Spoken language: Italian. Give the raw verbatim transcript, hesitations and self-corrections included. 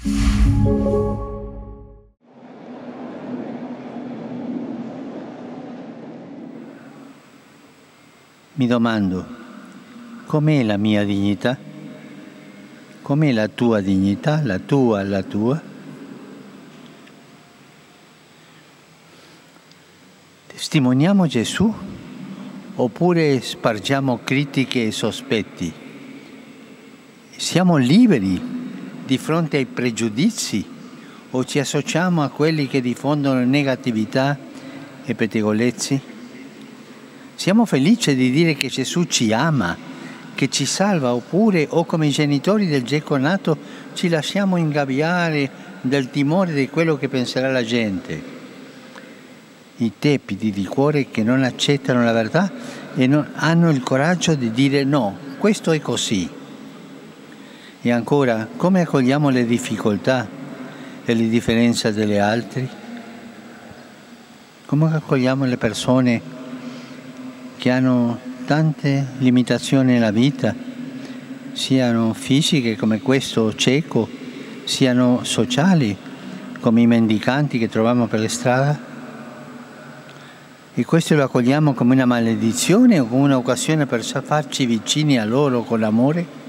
Mi domando, com'è la mia dignità? Com'è la tua dignità, la tua, la tua? Testimoniamo Gesù oppure spargiamo critiche e sospetti? Siamo liberi di fronte ai pregiudizi o ci associamo a quelli che diffondono negatività e pettegolezzi? Siamo felici di dire che Gesù ci ama, che ci salva, oppure, o come i genitori del geco nato, ci lasciamo ingabbiare dal timore di quello che penserà la gente. I tepidi di cuore che non accettano la verità e non hanno il coraggio di dire no, questo è così. E ancora, come accogliamo le difficoltà e le differenze delle altre? Come accogliamo le persone che hanno tante limitazioni nella vita, siano fisiche come questo cieco, siano sociali come i mendicanti che troviamo per le strade? E questo lo accogliamo come una maledizione o come un'occasione per farci vicini a loro con amore?